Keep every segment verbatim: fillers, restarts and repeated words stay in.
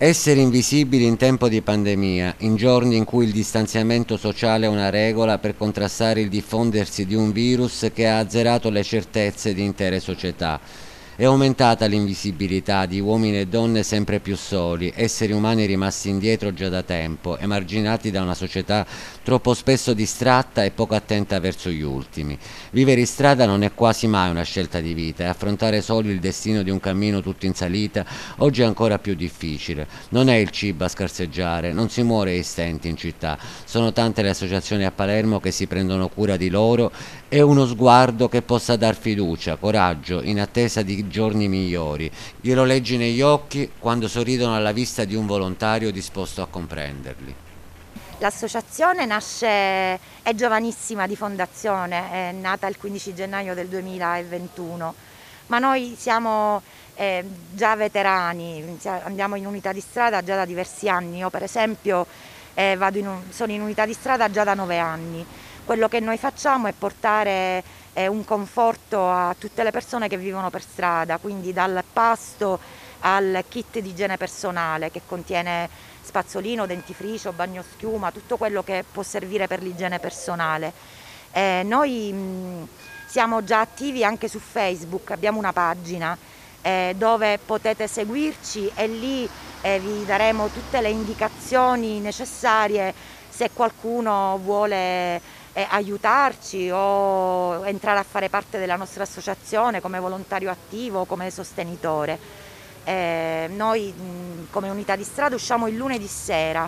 Essere invisibili in tempo di pandemia, in giorni in cui il distanziamento sociale è una regola per contrastare il diffondersi di un virus che ha azzerato le certezze di intere società. È aumentata l'invisibilità di uomini e donne sempre più soli, esseri umani rimasti indietro già da tempo, emarginati da una società troppo spesso distratta e poco attenta verso gli ultimi. Vivere in strada non è quasi mai una scelta di vita e affrontare soli il destino di un cammino tutto in salita oggi è ancora più difficile. Non è il cibo a scarseggiare, non si muore ai stenti in città, sono tante le associazioni a Palermo che si prendono cura di loro e uno sguardo che possa dar fiducia, coraggio, in attesa di giorni migliori. Glielo leggi negli occhi quando sorridono alla vista di un volontario disposto a comprenderli. L'associazione nasce, è giovanissima di fondazione, è nata il quindici gennaio del duemilaventuno, ma noi siamo eh, già veterani, andiamo in unità di strada già da diversi anni. Io per esempio eh, vado in un, sono in unità di strada già da nove anni. Quello che noi facciamo è portare eh, un conforto a tutte le persone che vivono per strada, quindi dal pasto al kit di igiene personale che contiene spazzolino, dentifricio, bagnoschiuma, tutto quello che può servire per l'igiene personale. Eh, noi mh, siamo già attivi anche su Facebook, abbiamo una pagina eh, dove potete seguirci e lì eh, vi daremo tutte le indicazioni necessarie se qualcuno vuole eh, aiutarci o entrare a fare parte della nostra associazione come volontario attivo o come sostenitore. Eh, noi mh, come unità di strada usciamo il lunedì sera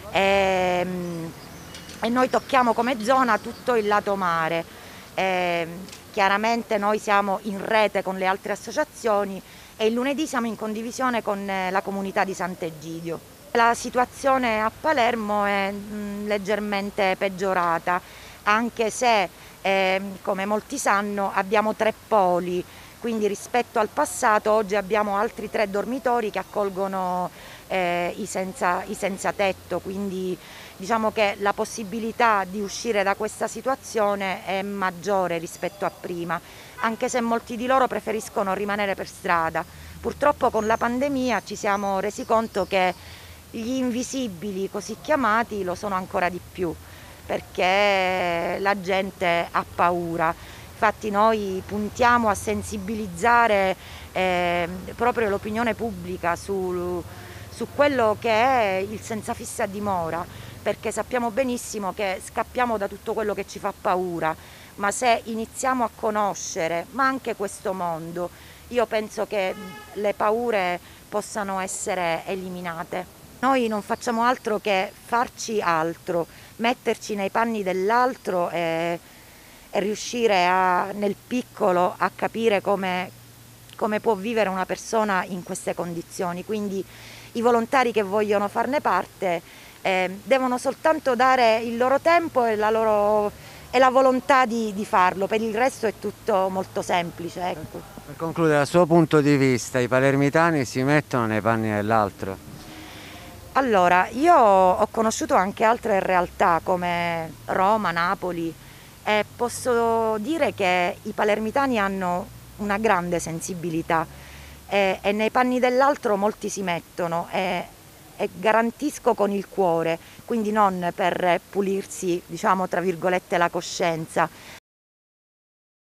e, mh, e noi tocchiamo come zona tutto il lato mare. Eh, chiaramente noi siamo in rete con le altre associazioni e il lunedì siamo in condivisione con eh, la comunità di Sant'Egidio. La situazione a Palermo è mh, leggermente peggiorata, anche se eh, come molti sanno abbiamo tre poli. Quindi rispetto al passato oggi abbiamo altri tre dormitori che accolgono eh, i, senza, i senza tetto, quindi diciamo che la possibilità di uscire da questa situazione è maggiore rispetto a prima, anche se molti di loro preferiscono rimanere per strada. Purtroppo con la pandemia ci siamo resi conto che gli invisibili così chiamati lo sono ancora di più, perché la gente ha paura. Infatti noi puntiamo a sensibilizzare eh, proprio l'opinione pubblica su, su quello che è il senza fissa dimora, perché sappiamo benissimo che scappiamo da tutto quello che ci fa paura, ma se iniziamo a conoscere, ma anche questo mondo, io penso che le paure possano essere eliminate. Noi non facciamo altro che farci altro, metterci nei panni dell'altro e e riuscire a, nel piccolo a capire come, come può vivere una persona in queste condizioni. Quindi i volontari che vogliono farne parte eh, devono soltanto dare il loro tempo e la, loro, e la volontà di, di farlo, per il resto è tutto molto semplice. Ecco. Per concludere, dal suo punto di vista, i palermitani si mettono nei panni dell'altro? Allora, io ho conosciuto anche altre realtà come Roma, Napoli, e posso dire che i palermitani hanno una grande sensibilità e, e nei panni dell'altro molti si mettono e, e garantisco con il cuore, quindi non per pulirsi, diciamo tra virgolette, la coscienza,